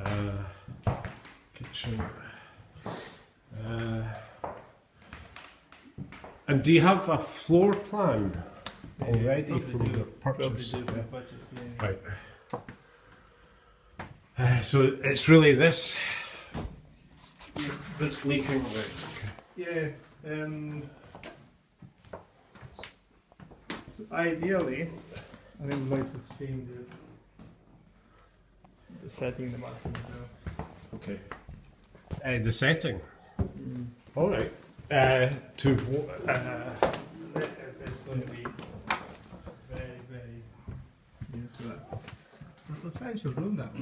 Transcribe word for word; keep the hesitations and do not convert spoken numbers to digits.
Uh, kitchen. Uh, and do you have a floor plan already Probably from do. the Probably purchase? do Yeah. for budgets, yeah. Right. Uh, so it's really this Yes. that's leaking. Right. Okay. Yeah. Um, so ideally, I would like to change the, the setting in the bathroom as well. Okay. Uh, the setting. Mm. All right. Uh, to wh- uh, This is going to be very, very. Yeah, so that's a substantial room, that one.